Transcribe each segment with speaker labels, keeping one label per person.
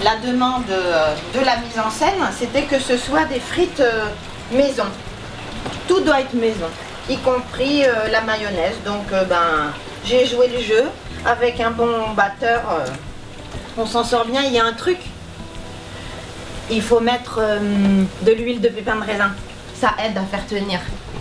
Speaker 1: la demande de la mise en scène, c'était que ce soit des frites maison. Tout doit être maison, y compris la mayonnaise. Donc j'ai joué le jeu. Avec un bon batteur, on s'en sort bien. Il y a un truc, il faut mettre de l'huile de pépin de raisin. Ça aide à faire tenir.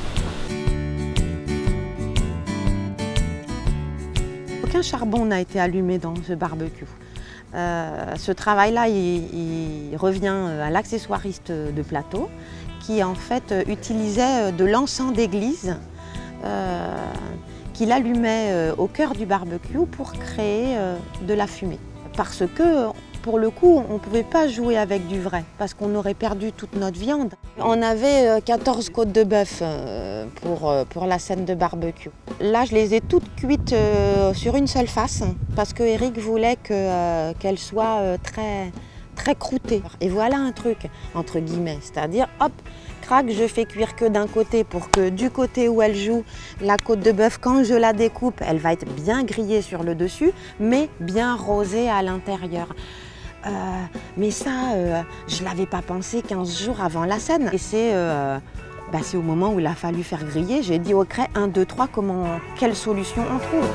Speaker 1: Aucun charbon n'a été allumé dans ce barbecue. Ce travail-là, il revient à l'accessoiriste de plateau qui en fait utilisait de l'encens d'église qu'il allumait au cœur du barbecue pour créer de la fumée. Parce que pour le coup, on ne pouvait pas jouer avec du vrai, parce qu'on aurait perdu toute notre viande. On avait 14 côtes de bœuf pour la scène de barbecue. Là, je les ai toutes cuites sur une seule face, parce que Eric voulait qu'elles soient très croûtées. Et voilà un truc, entre guillemets, c'est-à-dire, hop, crac, je fais cuire que d'un côté pour que du côté où elle joue, la côte de bœuf, quand je la découpe, elle va être bien grillée sur le dessus, mais bien rosée à l'intérieur. Mais ça, je ne l'avais pas pensé 15 jours avant la scène. Et c'est au moment où il a fallu faire griller, j'ai dit au Cray, 1, 2, 3, quelle solution on trouve?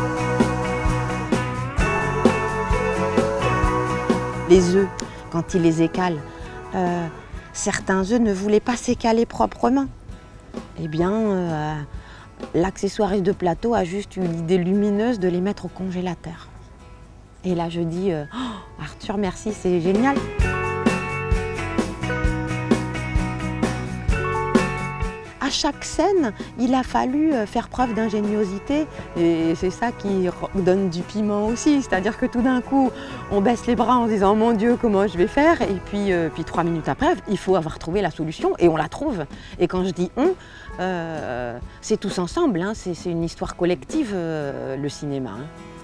Speaker 1: Les œufs, quand il les écale, certains œufs ne voulaient pas s'écaler proprement. Eh bien, l'accessoiriste de plateau a juste eu l'idée lumineuse de les mettre au congélateur. Et là, je dis, oh, Arthur, merci, c'est génial. À chaque scène, il a fallu faire preuve d'ingéniosité et c'est ça qui donne du piment aussi. C'est-à-dire que tout d'un coup, on baisse les bras en se disant « Mon Dieu, comment je vais faire ?» Et puis 3 minutes après, il faut avoir trouvé la solution et on la trouve. Et quand je dis « on », c'est tous ensemble, hein, c'est une histoire collective, le cinéma. Hein.